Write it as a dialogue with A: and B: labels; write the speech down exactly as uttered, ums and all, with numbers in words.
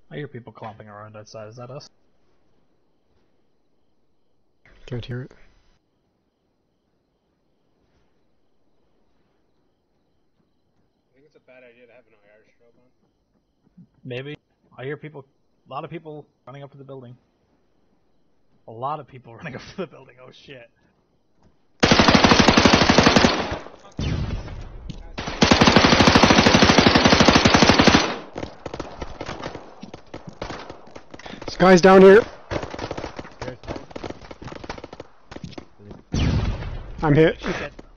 A: I hear people clomping around outside. Is that us?
B: Can't hear it.
C: I think it's a bad idea to have an I R strobe on.
A: Maybe. I hear people, a lot of people running up to the building. A lot of people running up to the building. Oh shit.
B: This guy's down here. I'm hit.
A: Shit.